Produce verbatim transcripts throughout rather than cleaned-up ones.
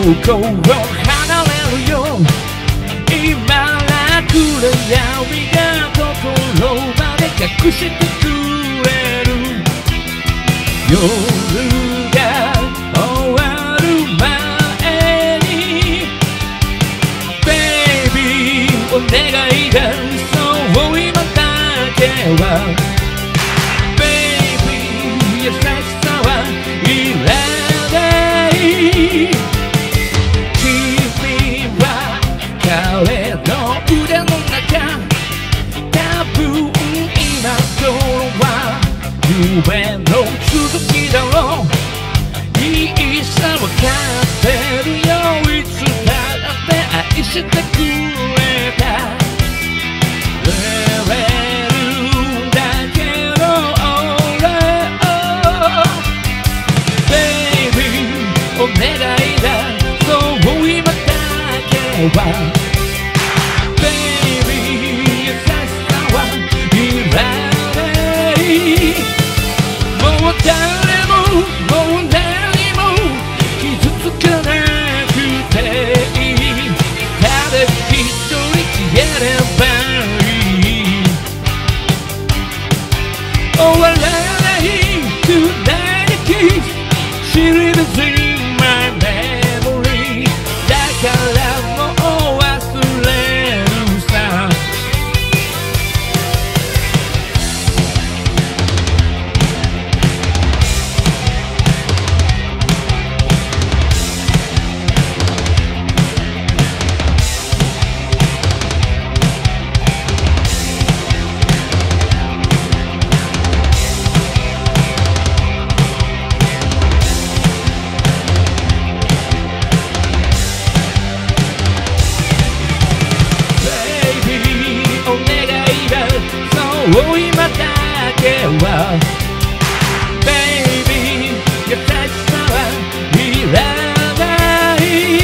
こを離れるよ。今楽な闇が心まで隠してくれる。夜が終わる前に Baby お願いだ、そう今だけは Baby 優しさはいらない。君は彼の腕の中、多分今頃は夢の続きだろう。いいさわかってるよ、いつだって愛してくれた。レベルだけど俺を Baby お願いだ、そう今だけは Baby 優しさはいらない。もう誰ももう何も傷つかなくていい。ただ一人消えればいい。終わらない Tonight kiss She lives in my memory。 だからもう忘れるさ。そう今だけは Baby 優しさはいらない。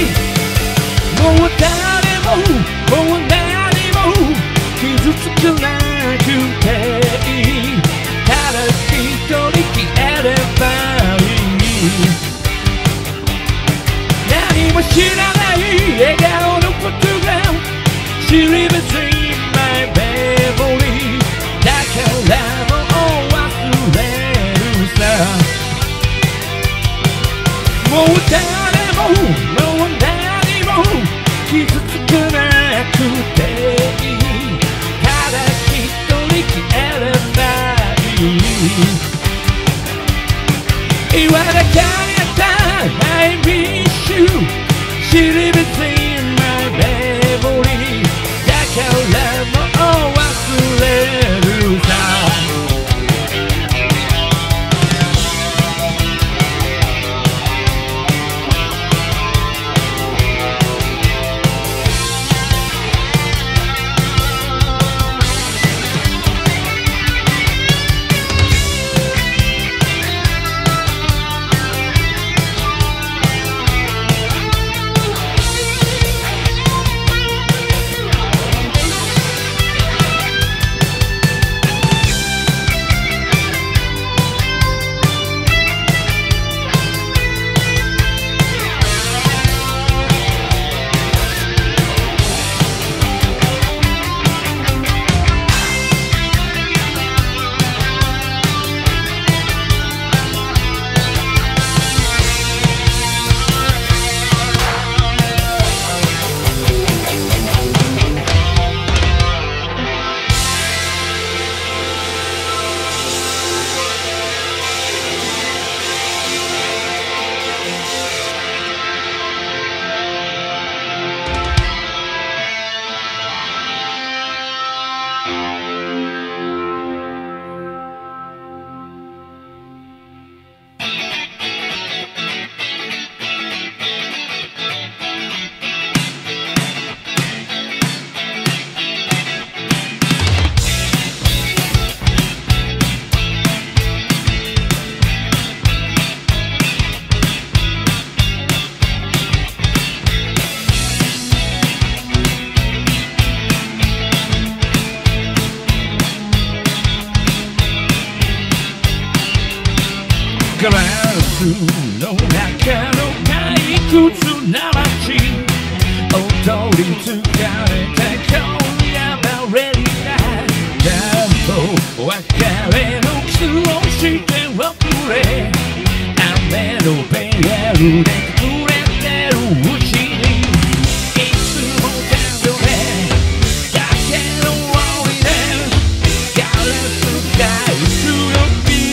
もう誰ももう何も傷つかなくていい。ただ一人消えればいい。何も知らない笑顔のことが She lives in my memory。だからもう忘れるさ。もう誰ももう何も傷つかなくていい。ただ一人消えればいい。言わなきゃやった I miss you She lives in my memory。 だからもう忘れるさ。ガラスの中のマイク屈な街踊り疲れた今夜はレディーだなんと別れのキスをしておくれ雨のベールで隠れてるうちにいつもたどれだけの思い出ガラスがいくよ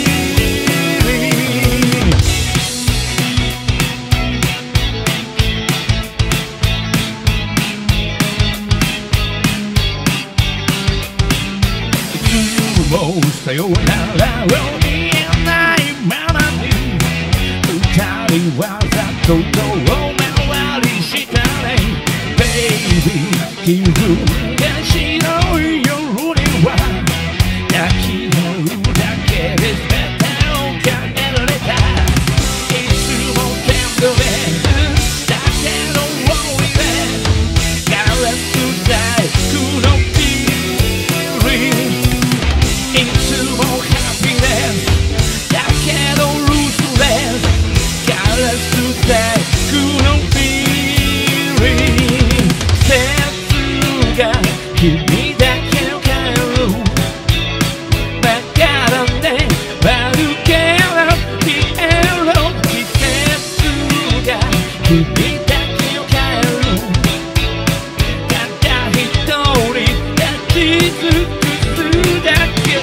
さよならを言えないままに二人はざっと遠回りしたね Baby 気分が白い夜には泣き合うだけで全てを変えられたいつもキャンドルだけの思い出ガラス細工のピーリンいつもハピネスだけどルースレスガラス細工のフィーリング切が君だけを変えるわからねまるけなピエロ季節が君だけを変えるただ一人立ち尽くすだけ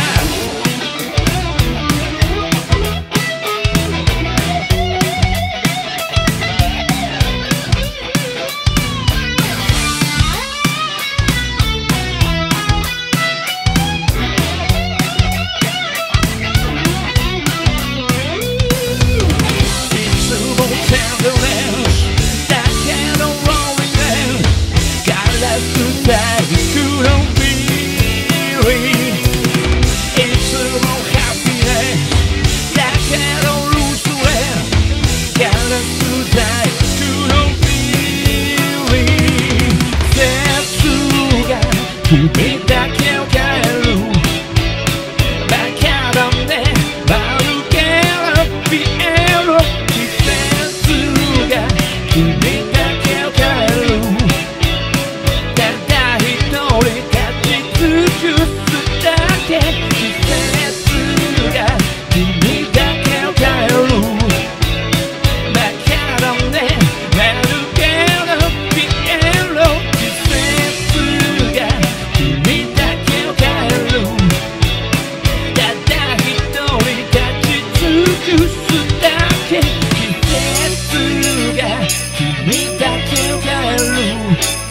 君だけを変えるバカだねまるけなピエロ季節が君だけを変えるただ一人立ち尽くすだけ季節が君だけを変えるバカだねまるけなピエロ季節が君だけを変えるただ一人立ち尽くすだけ季節が君だけを変える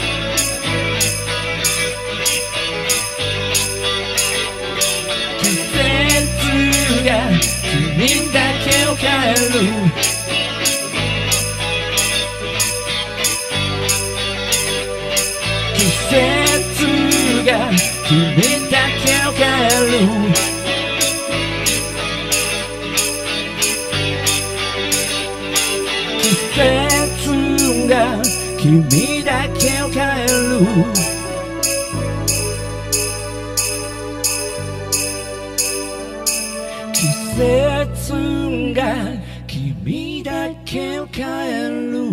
季節が君だけを変える季節が君だけを変える季節が君だけを変える季節が君だけを変える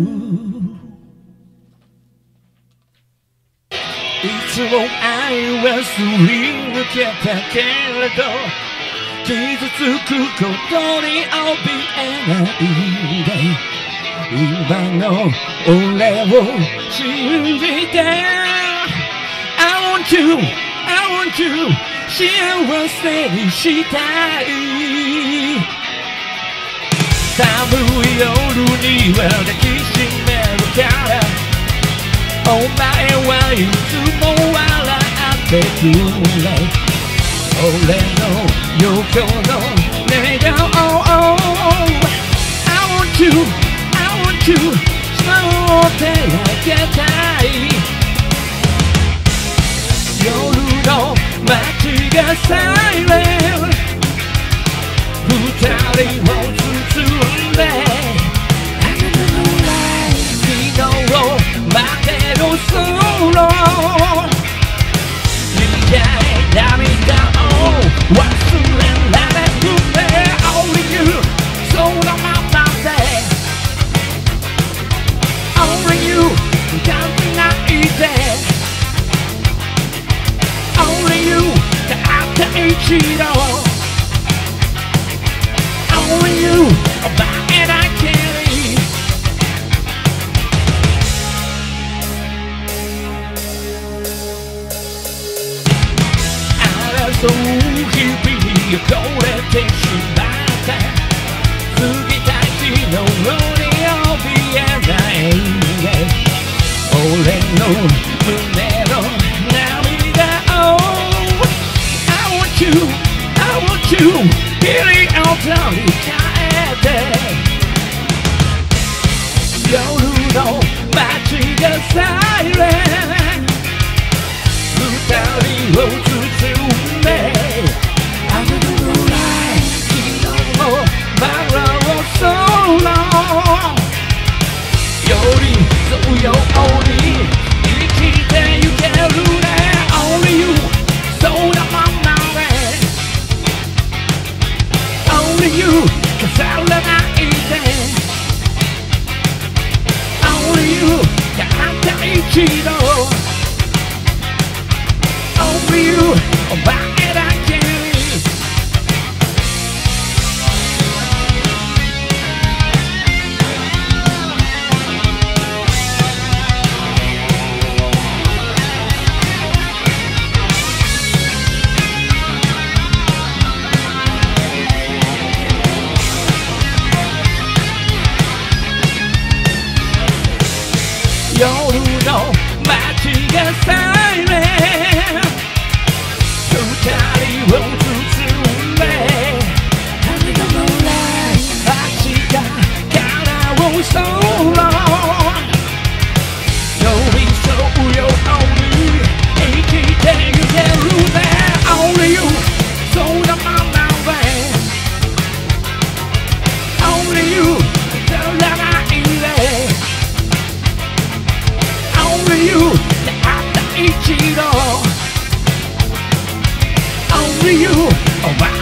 いつも愛はすり抜けたけれど傷つくことに怯えないで今の俺を信じて I want you, I want you 幸せにしたい寒い夜には抱きしめるからお前はいつも笑ってくれ俺の横の笑顔 I want you, I want you そう手あげたい夜の街がサイレン二人を包んで昨日までの空苦い涙を忘れられるね Only you そのままで一度 Only you, and I can't leave. 争う日々がこれてしまった過ぎた日のように怯えない俺の胸の涙を I want you, I want you キリオタに変えて夜の街がサイレン二人を包んであの夜来昨日もバラを空より強に生きてゆけるね Only you そうだままで Only you 飾らないで Only you たった一度Only you, oh my and I can't leave. Yoru no machi ga silent.二人を包んで旅の未来明日からを空寄り添うように生きてゆけるね Only you そうだままで Only you 飾らないで Only you たった一度Only you, oh my